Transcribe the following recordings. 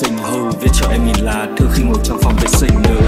sinh hư, viết cho em nghìn lá thư khi ngồi trong phòng vệ sinh nữa.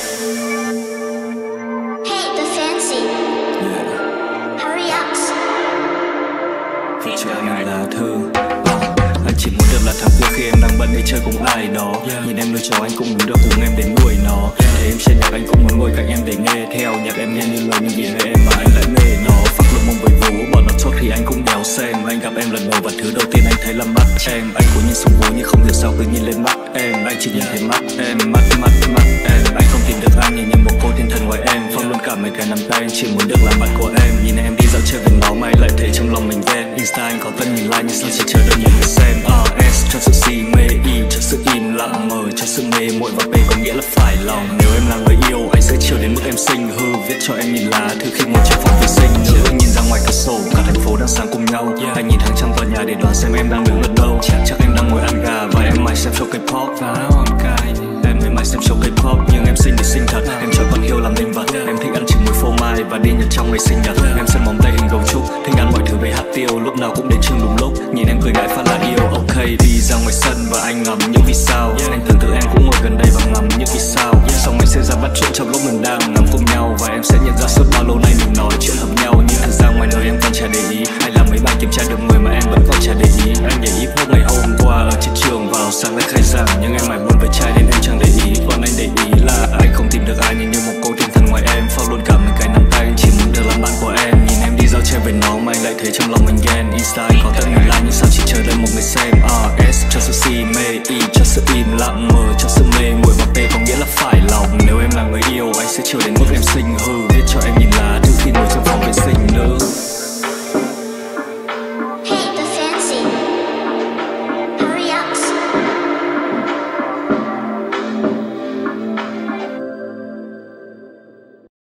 Hey, the fancy. Yeah. Hurry up. Viết cho em nghìn lá thư. Anh chỉ muốn được là thằng cu khi em đang bận đi chơi cùng ai đó. Nhìn em nuôi chó anh cũng muốn được cùng em đến nuôi nó. Để em chơi nhạc anh cũng muốn ngồi cạnh em để nghe theo nhạc em nghe như lời những gì về em mà anh lại mê nó. Phác lục mông với vú, bọn nó chốt thì anh cũng đéo xem. Anh gặp em lần đầu và thứ đầu tiên anh thấy là mắt em. Anh cố nhìn xuống vú nhưng không hiểu sao cứ nhìn lên mắt em. Anh chỉ nhìn thấy mắt em, mắt em. Anh không tìm được ai nhìn như một cô thiên thần ngoài em. Phong luôn cả mấy cái nắm tay, anh chỉ muốn được làm bạn của em. Nhìn em đi dạo chơi với nó mà anh lại thấy trong lòng mình ghen. Insta anh có tân nghìn like nhưng sao chỉ chờ đợi nhiều người xem. S cho sự si mê, I cho sự im lặng, M cho sự mê muội và P có nghĩa là phải lòng. Nếu em là người yêu anh sẽ chiều đến mức em sinh hư, viết cho em nghìn lá thư khi ngồi trong phòng vệ sinh nữa. Nhìn ra ngoài cửa sổ cả thành phố đang sáng cùng nhau. Anh nhìn hàng trăm tòa nhà để đoán xem em đang đứng ở đâu. Chắc em đang ngồi ăn gà và em mải xem show K-pop. Em với mải xem show K-pop nhưng em xinh thì xinh thật. Em cho con hiêu làm linh vật. Em thích ăn trứng muối phô mai và đi nhật trong ngày sinh nhật. Em sơn móng tay hình gấu trúc, thích ăn mọi thứ về hạt tiêu, lúc nào cũng đến trường đúng lúc. Nhìn em cười ngại phát là yêu. Ok đi ra ngoài sân và anh ngắm những vì sao. Anh tưởng tượng em cũng ngồi gần đây và ngắm những vì sao. Xong anh sẽ ra bắt chuyện trong lúc mình đang ngắm cùng nhau. Và em sẽ nhận ra suốt bao lâu nay mình nói chuyện hợp nhau. Nhưng thật ra ngoài đời em còn chả để ý. Hay là mấy bài kiểm tra được người mà em vẫn còn chả để ý. Anh nhảy hip hop ngày hôm qua ở trên trường, vào sáng lại khai giảng. Nhưng em mải buồn với trai nên em chẳng để ý. Còn anh để ý là anh không tìm được ai nhìn như một cô thiên thần ngoài em. Phao luôn cả mấy cái nắm tay, anh chỉ muốn được làm bạn của em. Nhìn em đi dạo chơi với nó mà anh lại thấy trong lòng mình ghen. Insta anh có tận nghìn like nhưng sao chỉ chờ đợi một người xem. S cho sự si mê, I cho sự im lặng, M cho sự mê muội và P có nghĩa là phải lòng. Nếu em là người yêu anh sẽ chiều đến